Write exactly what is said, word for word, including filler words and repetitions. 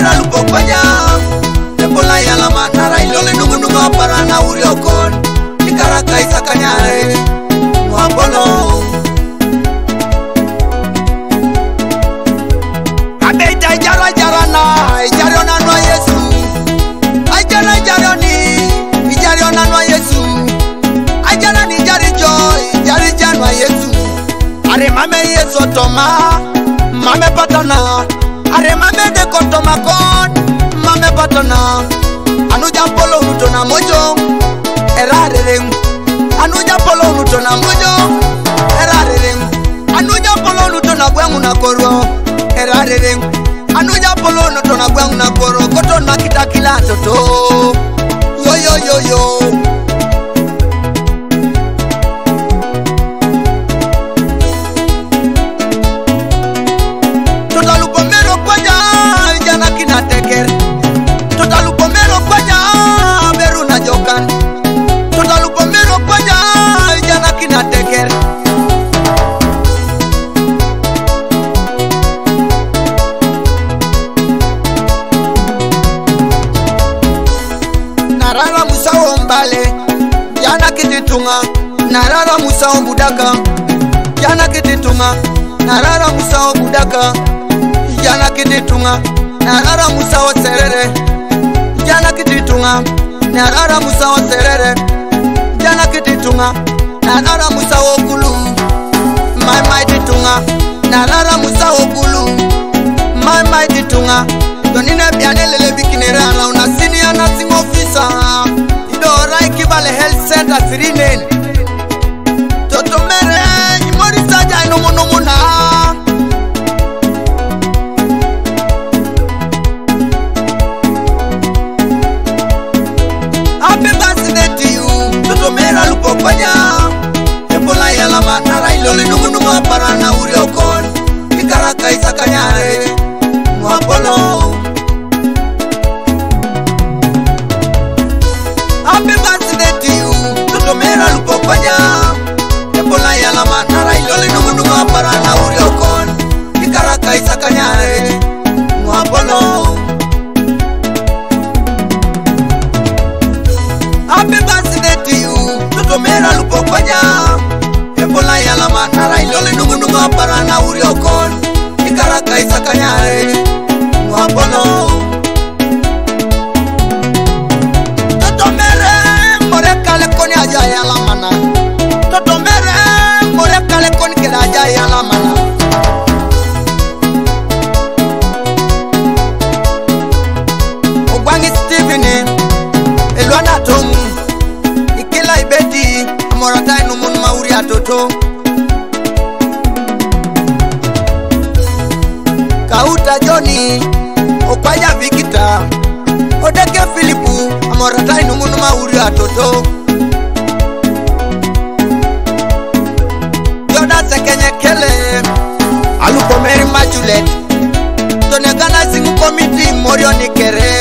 mera lupo kwanya Ebola yala manara ilole nungu nungu apara na uri okon Ikaraka isa kanyare Mwapolo Abeita ijara ijara na Ijari onanwa Yesu Ajara ijara ni Ijari onanwa Yesu Ajara ni ijari joy Ijari janwa Yesu Are mame Yesu toma Mame patana Are mame de kotoma kon Mame patana Anuja polo utona mojo Erare reng Anuja polo utona mojo Erare reng Anuja polo utona gwengu na koro Erare reng Anuja polo utona gwengu na koro Koto na kita kila toto Yo yo yo yo Narara musao mbale Jana kititunga Narara musao budaka Jana kititunga Narara musao budaka Jana kititunga Narara musao serere Jana kititunga Narara musao serere Jana kititunga Narara musao kulu My mighty tunga Narara musao kulu My mighty tunga Donine biane lele bikinera la una senior nursing officer Idora ikibale health center Sirinen Toto mere imori saja inomo nomo na Happy birthday to you Toto mera lupo kwanya Ebola yala manara ilole nungu nungu apara na uri okon Ikaraka isa kanyare Mwapolo Happy birthday to you Toto mera lupo kwanya Ebola yala manara ilole nungu nungu apara na uri okon Ikaraka isa kanyare Mwapolo Happy birthday to you Toto mera lupo kwanya Ebola yala manara ilole nungu nungu apara na uri okon Ikaraka isa kanyare Mwapolo Toto mere Moreka le koni aja yala mana Toto mere Moreka le koni kira aja yala mana Ogwangi Steveni Elwana tomu Ikila ibeti Amorata inumunu mauri atoto Kauta Johnny Okwaya Vikita Odeke Filipu Amorata inumunu mauri atoto Yoda Sekenye Kele Alupo Mary Machulet Tonegana Singu Committee Morio Nikere